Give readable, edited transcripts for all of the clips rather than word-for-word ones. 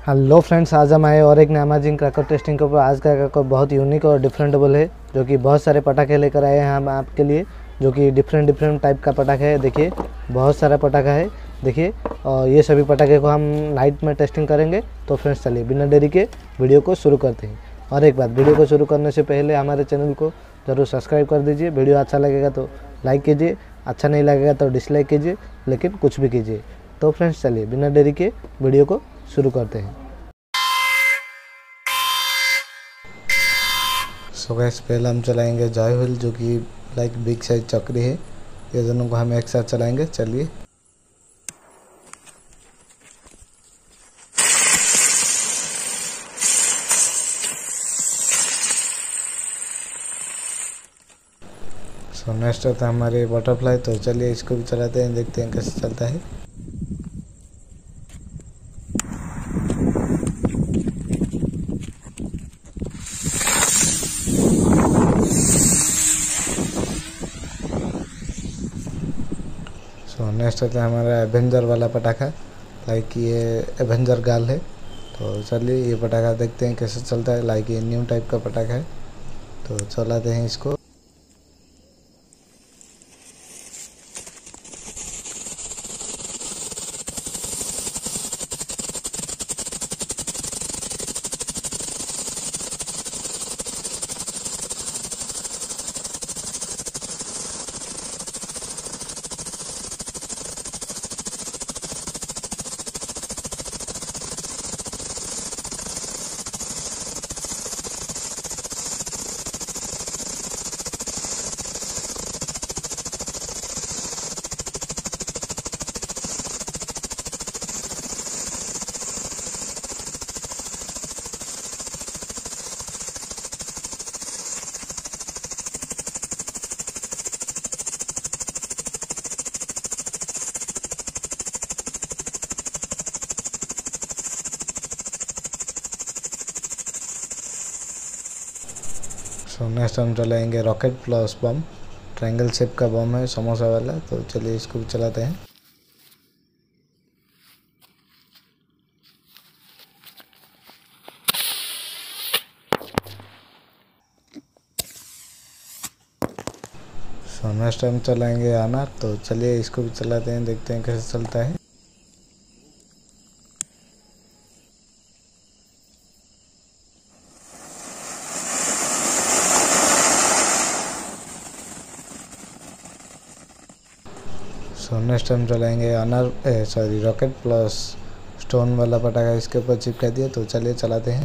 Hello friends, आज हम आए और एक नया अमेजिंग क्रैकर टेस्टिंग के ऊपर। आज का क्रैकर बहुत यूनिक और डिफरेंटेबल है, जो कि बहुत सारे पटाखे लेकर आए हैं हम आपके लिए, जो कि डिफरेंट टाइप का पटाखा है। देखिए, बहुत सारा पटाखा है। देखिए, और ये सभी पटाखे को हम नाइट में टेस्टिंग करेंगे। तो फ्रेंड्स, चलिए बिना देरी के वीडियो को शुरू करते हैं। और एक बात, वीडियो को शुरू करने से पहले हमारे चैनल को ज़रूर सब्सक्राइब कर दीजिए। वीडियो अच्छा लगेगा तो लाइक कीजिए, अच्छा नहीं लगेगा तो डिसलाइक कीजिए, लेकिन कुछ भी कीजिए। तो फ्रेंड्स, चलिए बिना देरी के वीडियो को शुरू करते हैं। सो गाइस, पहले हम चलाएंगे जय व्हील, जो कि लाइक बिग साइज चक्री है। ये दोनों को हम एक साथ चलाएंगे। चलिए, सो नेक्स्ट होता है हमारे बटरफ्लाई। तो चलिए इसको भी चलाते हैं, देखते हैं कैसे चलता है। सो नेक्स्ट होता है हमारा एवेंजर वाला पटाखा, लाइक ये एवेंजर गाल है। तो चलिए ये पटाखा देखते हैं कैसे चलता है। लाइक ये न्यू टाइप का पटाखा है, तो चलाते हैं इसको। सो नेक्स्ट हम चलाएंगे rocket plus bomb. Triangle shape का बम है, समोसा वाला। तो चलिए इसको भी चलाते हैं। सो नेक्स्ट हम चलाएंगे अनार। तो चलिए इसको भी चलाते हैं, देखते हैं कैसे चलता है। सो नेक्स्ट हम चलाएंगे रॉकेट प्लस स्टोन वाला पटाखा। इसके ऊपर चिपका दिया। तो चलिए चलाते हैं।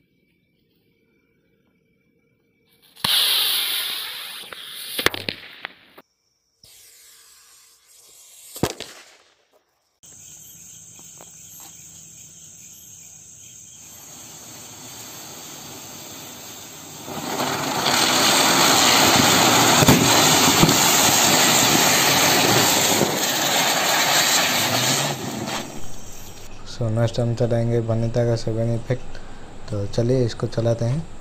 सो नेक्स्ट हम चलाएंगे वनिता का 7 इफेक्ट। तो चलिए इसको चलाते हैं।